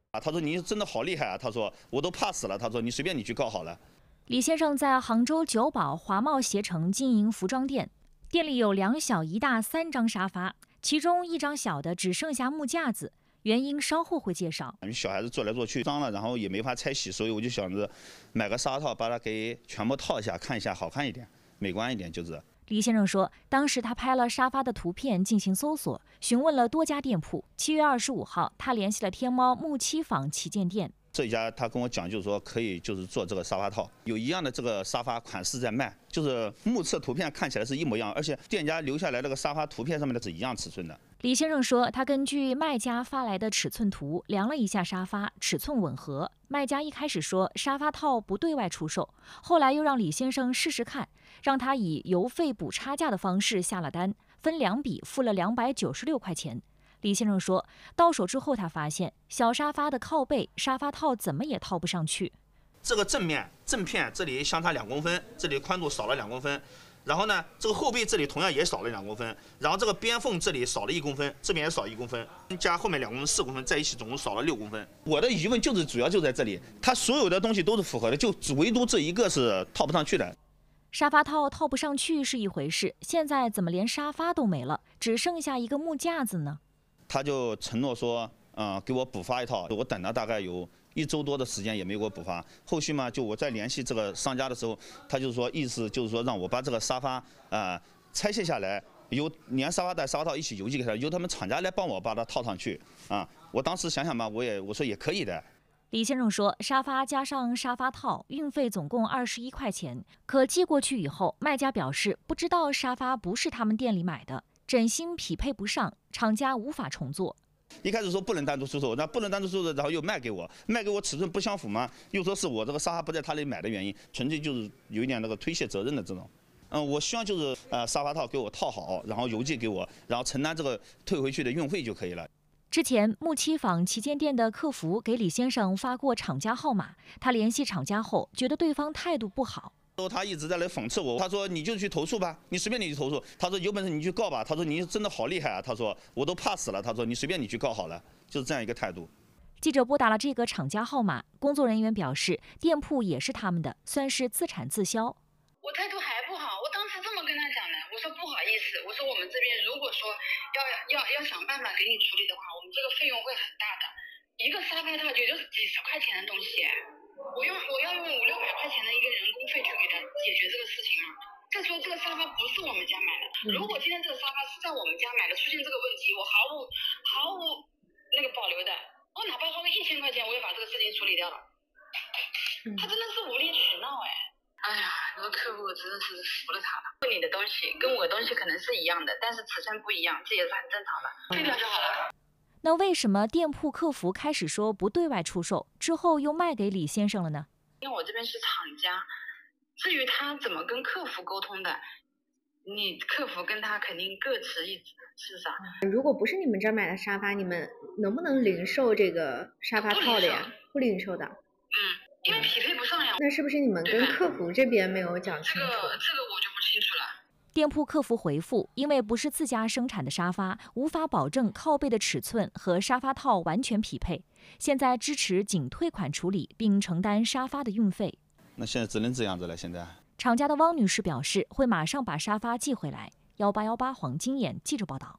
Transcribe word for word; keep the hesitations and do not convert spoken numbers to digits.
啊，他说你真的好厉害啊，他说我都怕死了，他说你随便你去告好了。 李先生在杭州九堡华贸携程经营服装店，店里有两小一大三张沙发，其中一张小的只剩下木架子，原因稍后会介绍。 小孩子坐来坐去脏了，然后也没法拆洗，所以我就想着买个沙发套把它给全部套一下，看一下好看一点，美观一点，就是。 李先生说，当时他拍了沙发的图片进行搜索，询问了多家店铺。七月二十五号，他联系了天猫木七坊旗舰店。 这一家他跟我讲，就是说可以就是做这个沙发套，有一样的这个沙发款式在卖，就是目测图片看起来是一模一样，而且店家留下来那个沙发图片上面的是一样尺寸的。 李先生说，他根据卖家发来的尺寸图量了一下沙发，尺寸吻合。卖家一开始说沙发套不对外出售，后来又让李先生试试看，让他以邮费补差价的方式下了单，分两笔付了两百九十六块钱。李先生说，到手之后他发现小沙发的靠背沙发套怎么也套不上去。 这个正面正片这里相差两公分，这里宽度少了两公分。然后呢，这个后背这里同样也少了两公分，然后这个边缝这里少了一公分，这边也少一公分，加后面两公分四公分，在一起总共少了六公分。我的疑问就是主要就在这里，它所有的东西都是符合的，就只唯独这一个是套不上去的。 沙发套套不上去是一回事，现在怎么连沙发都没了，只剩下一个木架子呢？ 他就承诺说，嗯、呃，给我补发一套。我等了大概有一周多的时间也没给我补发。后续嘛，就我在联系这个商家的时候，他就说意思就是说让我把这个沙发啊、呃、拆卸下来，由连沙发带沙发套一起邮寄给他，由他们厂家来帮我把它套上去啊。我当时想想嘛，我也我说也可以的。 李先生说，沙发加上沙发套运费总共二十一块钱，可寄过去以后，卖家表示不知道沙发不是他们店里买的，枕芯匹配不上，厂家无法重做。 一开始说不能单独出售，那不能单独出售，然后又卖给我，卖给我尺寸不相符嘛，又说是我这个沙发不在他那里买的原因，纯粹就是有一点那个推卸责任的这种。嗯，我希望就是呃沙发套给我套好，然后邮寄给我，然后承担这个退回去的运费就可以了。 之前木七坊旗舰店的客服给李先生发过厂家号码，他联系厂家后觉得对方态度不好。 他一直在来讽刺我，他说你就去投诉吧，你随便你去投诉。他说有本事你去告吧，他说你真的好厉害啊，他说我都怕死了，他说你随便你去告好了，就是这样一个态度。 记者拨打了这个厂家号码，工作人员表示店铺也是他们的，算是自产自销。 我态度还不好，我当时这么跟他讲的，我说不好意思，我说我们这边如果说要要要想办法给你处理的话，我们这个费用会很大的，一个沙发套也就是几十块钱的东西。我用我要用五六百块钱的一个人工费去给他解决这个事情吗？再说这个沙发不是我们家买的，如果今天这个沙发是在我们家买的，出现这个问题，我毫无毫无那个保留的，我哪怕花个一千块钱，我也把这个事情处理掉了。他真的是无理取闹哎！哎呀，这个客户真的是服了他了。问你的东西跟我的东西可能是一样的，但是尺寸不一样，这也是很正常的，退掉就好了。 那为什么店铺客服开始说不对外出售，之后又卖给李先生了呢？ 因为我这边是厂家，至于他怎么跟客服沟通的，你客服跟他肯定各执一词，是不是啊？ 如果不是你们这儿买的沙发，你们能不能零售这个沙发套的呀？不零售的。 嗯，因为匹配不上呀。 那是不是你们跟客服这边没有讲清楚？ 这个这个我就不清楚了。 店铺客服回复，因为不是自家生产的沙发，无法保证靠背的尺寸和沙发套完全匹配，现在支持仅退款处理，并承担沙发的运费。 那现在只能这样子了。现在厂家的汪女士表示，会马上把沙发寄回来。幺八幺八黄金眼记者报道。